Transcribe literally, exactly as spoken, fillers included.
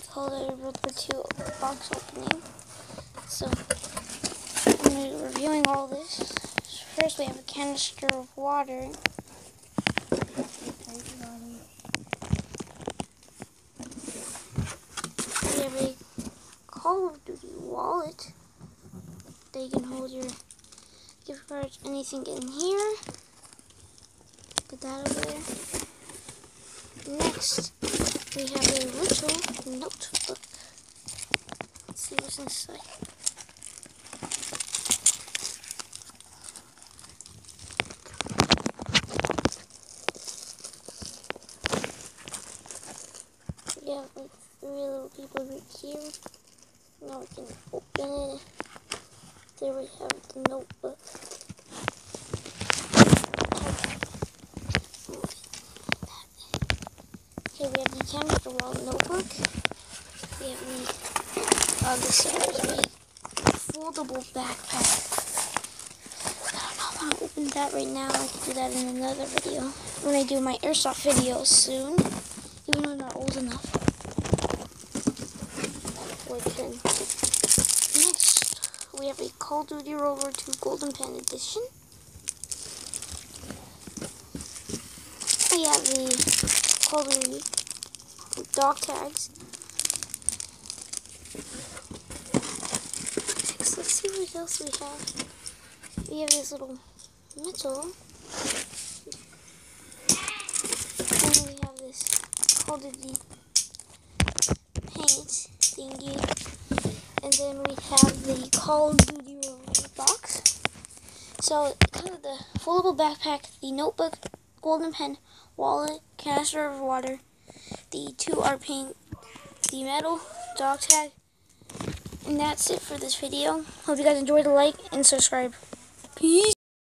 Call it a World War Two box opening. So I'm going to be reviewing all this. First we have a canister of water. We have a Call of Duty wallet. That you can hold your gift cards, anything in here. Put that over there. Next, we have a little notebook. Let's see what's inside. We have like three little people right here. Now we can open it. There we have the notebook. Okay, we have the canister wallet notebook. We have the, uh, the separate foldable backpack. I don't know if I'll open that right now. I can do that in another video. When I do my airsoft video soon. Even though I'm not old enough. Or can. Next, we have a Call of Duty World War Two Golden Pen Edition. We have the Call of Duty dog tags. Next, let's see what else we have. We have this little metal. And we have this Call of Duty paint thingy. And then we have the Call of Duty Revolver box. So, kind of the foldable backpack, the notebook, golden pen, wallet, canister of water, the two art paint, the metal, dog tag, and that's it for this video. Hope you guys enjoyed. Like and subscribe. Peace.